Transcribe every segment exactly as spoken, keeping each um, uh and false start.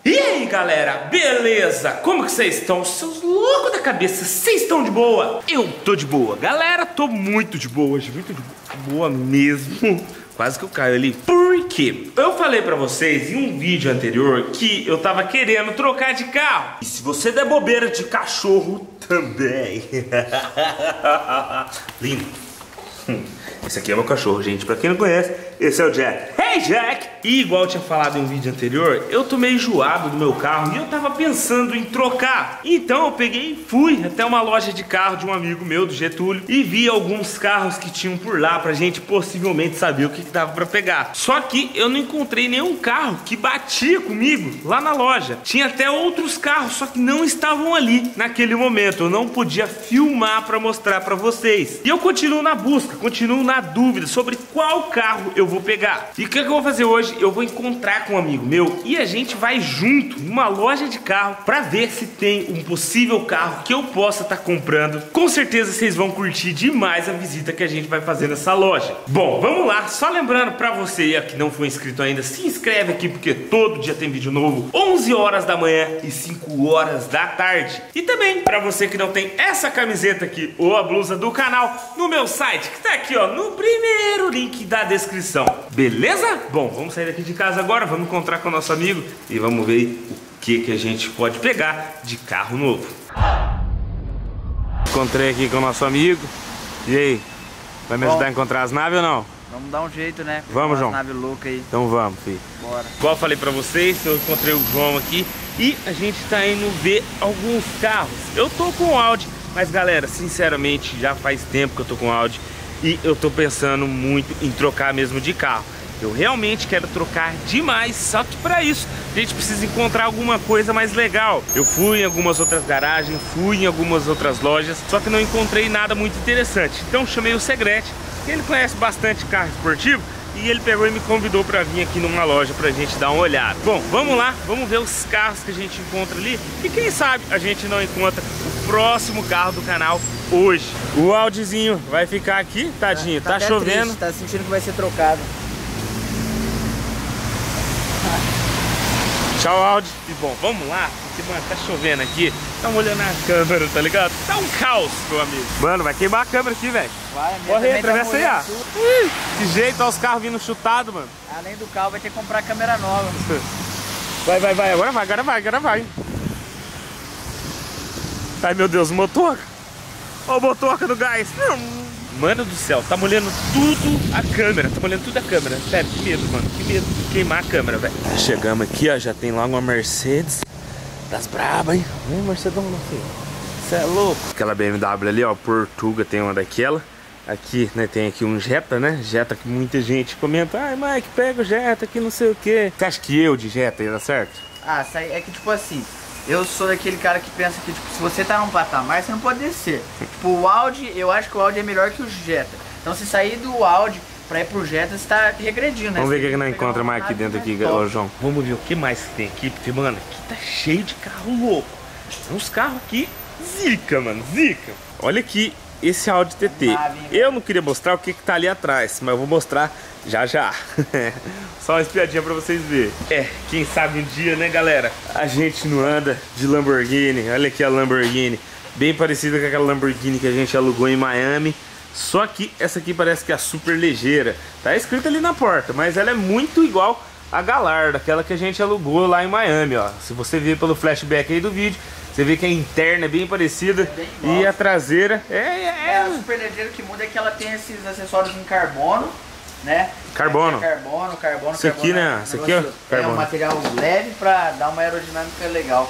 E aí galera, beleza? Como que vocês estão? Seus loucos da cabeça, vocês estão de boa? Eu tô de boa, galera, tô muito de boa hoje, muito de boa mesmo. Quase que eu caio ali. Por quê? Eu falei pra vocês em um vídeo anterior que eu tava querendo trocar de carro. E se você der bobeira de cachorro também. Lindo. Esse aqui é meu cachorro, gente. Pra quem não conhece, esse é o Jack. Hey, Jack! E igual eu tinha falado em um vídeo anterior, eu tô meio enjoado do meu carro e eu tava pensando em trocar. Então eu peguei e fui até uma loja de carro de um amigo meu, do Getúlio, e vi alguns carros que tinham por lá pra gente possivelmente saber o que, que dava pra pegar. Só que eu não encontrei nenhum carro que batia comigo lá na loja. Tinha até outros carros, só que não estavam ali naquele momento. Eu não podia filmar pra mostrar pra vocês. E eu continuo na busca, continuo na dúvida sobre qual carro eu vou pegar. E o que, que eu vou fazer hoje? Eu vou encontrar com um amigo meu e a gente vai junto numa loja de carro pra ver se tem um possível carro que eu possa estar comprando. Com certeza vocês vão curtir demais a visita que a gente vai fazer nessa loja. Bom, vamos lá. Só lembrando pra você que não foi inscrito ainda, se inscreve aqui porque todo dia tem vídeo novo, onze horas da manhã e cinco horas da tarde. E também pra você que não tem essa camiseta aqui ou a blusa do canal, no meu site, que tá aqui ó, no primeiro link da descrição. Beleza? Bom, vamos sair daqui de casa agora, vamos encontrar com o nosso amigo e vamos ver o que, que a gente pode pegar de carro novo. Encontrei aqui com o nosso amigo. E aí? Vai me Bom, ajudar a encontrar as naves ou não? Vamos dar um jeito, né? Vamos, João. Nave louca aí. Então vamos, filho. Bora. Igual eu falei pra vocês, eu encontrei o João aqui e a gente tá indo ver alguns carros. Eu tô com o Audi, mas galera, sinceramente, já faz tempo que eu tô com o Audi e eu tô pensando muito em trocar mesmo de carro. Eu realmente quero trocar demais, só que para isso a gente precisa encontrar alguma coisa mais legal. Eu fui em algumas outras garagens, fui em algumas outras lojas, só que não encontrei nada muito interessante. Então chamei o Segrete, que ele conhece bastante carro esportivo, e ele pegou e me convidou para vir aqui numa loja pra gente dar uma olhada. Bom, vamos lá, vamos ver os carros que a gente encontra ali e quem sabe a gente não encontra o próximo carro do canal hoje. O Audizinho vai ficar aqui, tadinho, tá, tá, tá chovendo. Triste, tá sentindo que vai ser trocado. Tchau, Audi. E bom, vamos lá, porque, mano, tá chovendo aqui. Tá olhando a câmera, tá ligado? Tá um caos, meu amigo. Mano, vai queimar a câmera aqui, velho. Vai, corre aí, atravessa aí, ó. Que jeito, ó, os carros vindo chutados, mano. Além do carro, vai ter que comprar câmera nova. Vai, vai, vai, agora vai, agora vai, agora vai. Ai, meu Deus, motor. Ó o motoca do gás. Mano do céu, tá molhando tudo a câmera, tá molhando tudo a câmera. Sério, que medo, mano, que medo de queimar a câmera, velho. Chegamos aqui, ó, já tem lá uma Mercedes das braba, hein? Vem, Mercedão, meu filho. Cê é louco. Aquela B M W ali, ó, Portuga tem uma daquela. Aqui, né, tem aqui um Jetta, né? Jetta que muita gente comenta, ai, Mike, pega o Jetta aqui, não sei o quê. Você acha que eu de Jetta ia dar certo? Ah, é que tipo assim, eu sou daquele cara que pensa que, tipo, se você tá num patamar, você não pode descer. Tipo, o Audi, eu acho que o Audi é melhor que o Jetta. Então, se sair do Audi pra ir pro Jetta, você tá regredindo, né? Vamos ver o que, que nós encontra mais aqui dentro aqui, ô João. Vamos ver o que mais que tem aqui, porque, mano, aqui tá cheio de carro louco. Tem uns carros aqui, zica, mano, zica. Olha aqui, esse Audi T T. Eu não queria mostrar o que que tá ali atrás, mas eu vou mostrar já já. Só uma espiadinha pra vocês verem. É, quem sabe um dia, né, galera? A gente não anda de Lamborghini. Olha aqui a Lamborghini. Bem parecida com aquela Lamborghini que a gente alugou em Miami. Só que essa aqui parece que é a super ligeira. Tá escrito ali na porta, mas ela é muito igual a Galarda, aquela que a gente alugou lá em Miami, ó. Se você ver pelo flashback aí do vídeo, você vê que a interna é bem parecida, é bem e a traseira é... É, é a super ligeira, que muda é que ela tem esses acessórios em carbono, né? Carbono. É carbono, carbono, Isso aqui, carbono, né? Isso aqui, ó, é carbono. um material leve pra dar uma aerodinâmica legal.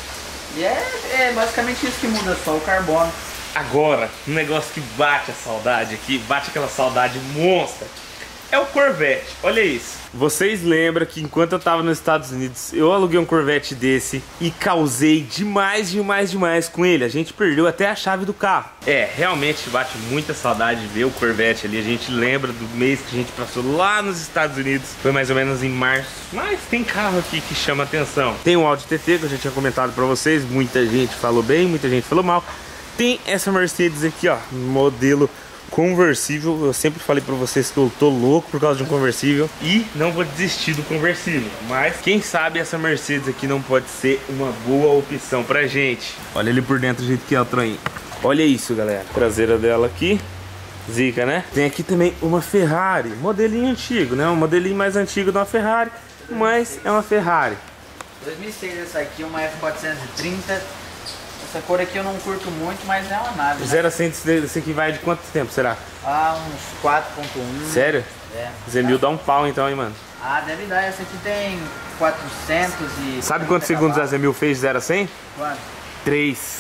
E é, é basicamente isso que muda, só o carbono. Agora, um negócio que bate a saudade aqui, bate aquela saudade monstra, é o Corvette. Olha isso. Vocês lembram que enquanto eu tava nos Estados Unidos, eu aluguei um Corvette desse e causei demais, demais, demais com ele. A gente perdeu até a chave do carro. É, realmente bate muita saudade de ver o Corvette ali. A gente lembra do mês que a gente passou lá nos Estados Unidos. Foi mais ou menos em março. Mas tem carro aqui que chama atenção. Tem o Audi T T, que eu já tinha comentado pra vocês. Muita gente falou bem, muita gente falou mal. Tem essa Mercedes aqui, ó, modelo conversível. Eu sempre falei pra vocês que eu tô louco por causa de um conversível e não vou desistir do conversível. Mas quem sabe essa Mercedes aqui não pode ser uma boa opção pra gente. Olha ele por dentro do jeito que é o trem. Olha isso, galera. Traseira dela aqui. Zica, né? Tem aqui também uma Ferrari, modelinho antigo, né? Um modelinho mais antigo de uma Ferrari, mas é uma Ferrari. dois mil e seis essa aqui, uma F quatrocentos e trinta. Essa cor aqui eu não curto muito, mas é uma nave, né? zero a cem, esse aqui vai de quanto tempo, será? Ah, uns quatro ponto um. Sério? É. Zé mil dá um pau então, hein, mano? Ah, deve dar. Essa aqui tem quatrocentos e... Sabe quantos segundos a Zé mil fez de zero a cem? Quanto? três.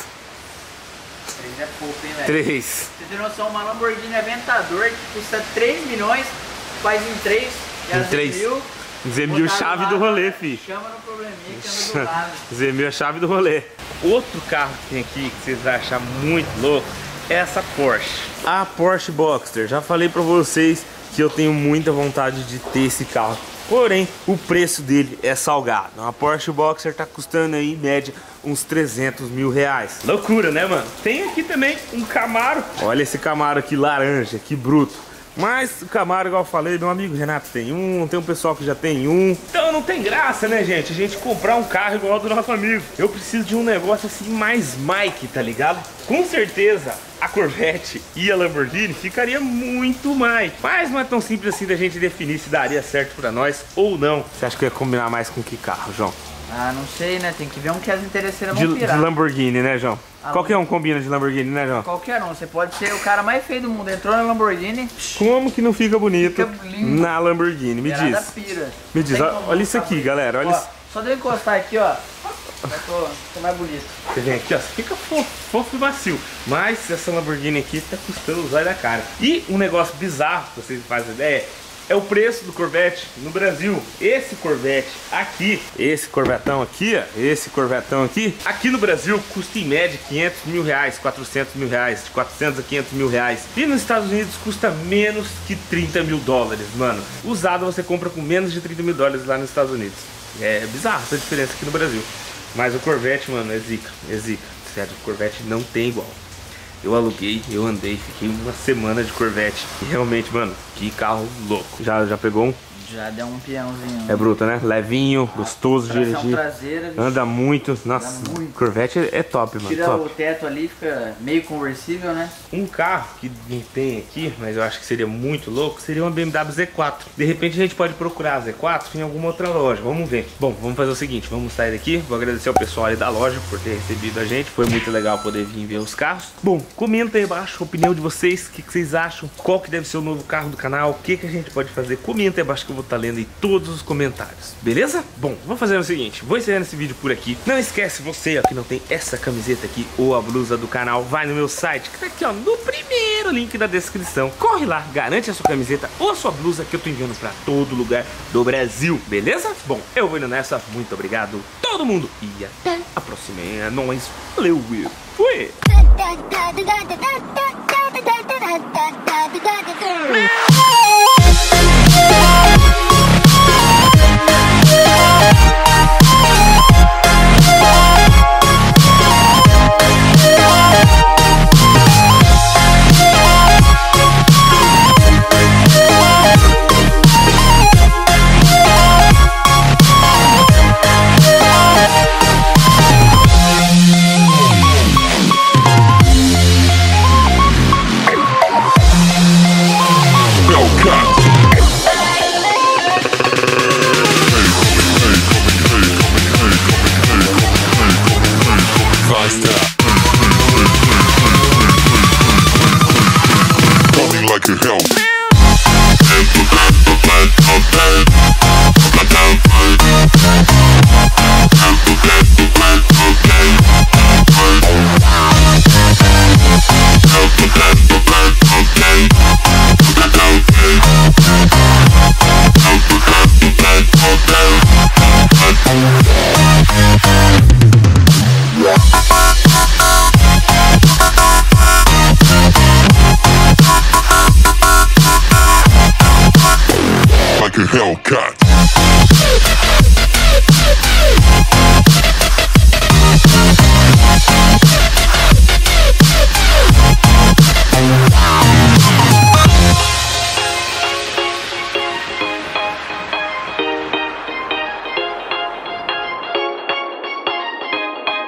três é pouco, hein, velho? três. Você tem noção, uma Lamborghini Aventador que custa três milhões, faz em três, e Em a três. Zé mil... Zé mil chave do rolê, fi. Chama no probleminha que anda do lado. Zé mil é chave do rolê. Outro carro que tem aqui que vocês vão achar muito louco é essa Porsche. A Porsche Boxster. Já falei pra vocês que eu tenho muita vontade de ter esse carro. Porém, o preço dele é salgado. A Porsche Boxster tá custando aí, em média, uns trezentos mil reais. Loucura, né, mano? Tem aqui também um Camaro. Olha esse Camaro aqui laranja, que bruto. Mas o Camaro, igual eu falei, meu amigo Renato tem um, tem um pessoal que já tem um. Então não tem graça, né, gente? A gente comprar um carro igual ao do nosso amigo. Eu preciso de um negócio assim mais Mike, tá ligado? Com certeza a Corvette e a Lamborghini ficaria muito mais. Mas não é tão simples assim da gente definir se daria certo pra nós ou não. Você acha que ia combinar mais com que carro, João? Ah, não sei, né? Tem que ver um que as interesseiras De, vão pirar. de Lamborghini, né, João? Ah, qualquer um combina de Lamborghini, né, João? Qualquer um. Você pode ser o cara mais feio do mundo. Entrou na Lamborghini... Como que não fica bonito Fica lindo. na Lamborghini? Me Gerada diz. pira. Me diz, Tem ó, como olha isso ficar aqui, bonito. galera. Olha Ó, isso. só de eu encostar aqui, ó. Já tô, tô mais bonito. Você vem aqui, ó, você fica fofo, fofo e macio. Mas essa Lamborghini aqui tá custando os olhos da cara. E um negócio bizarro, pra vocês fazem ideia, é o preço do Corvette no Brasil. Esse Corvette aqui, esse Corvetão aqui, ó, esse Corvetão aqui, aqui no Brasil custa em média quinhentos mil reais, quatrocentos mil reais, de quatrocentos a quinhentos mil reais. E nos Estados Unidos custa menos que trinta mil dólares, mano. Usado você compra com menos de trinta mil dólares lá nos Estados Unidos. É bizarro essa diferença aqui no Brasil. Mas o Corvette, mano, é zica, é zica. Sério, o Corvette não tem igual. Eu aluguei, eu andei, fiquei uma semana de Corvette. E realmente, mano, que carro louco. Já, já pegou um? Já deu um peãozinho. É bruto, né? Levinho, gostoso de Tração dirigir. traseira, bicho. Anda muito. Nossa, Anda muito. Corvette é top, mano. Tira top. o teto ali, fica meio conversível, né? Um carro que não tem aqui, mas eu acho que seria muito louco, seria uma B M W Z quatro. De repente a gente pode procurar a Z quatro em alguma outra loja, vamos ver. Bom, vamos fazer o seguinte, vamos sair daqui. Vou agradecer ao pessoal ali da loja por ter recebido a gente. Foi muito legal poder vir ver os carros. Bom, comenta aí embaixo a opinião de vocês, o que, que vocês acham, qual que deve ser o novo carro do canal, o que, que a gente pode fazer. Comenta aí embaixo que eu vou estar lendo aí todos os comentários, beleza? Bom, vou fazer o seguinte, vou encerrando esse vídeo por aqui. Não esquece, você ó, que não tem essa camiseta aqui ou a blusa do canal, vai no meu site, que tá aqui ó, no primeiro link da descrição. Corre lá, garante a sua camiseta ou a sua blusa que eu tô enviando pra todo lugar do Brasil, beleza? Bom, eu vou indo nessa, muito obrigado todo mundo e até a próxima. É nóis, valeu, eu fui!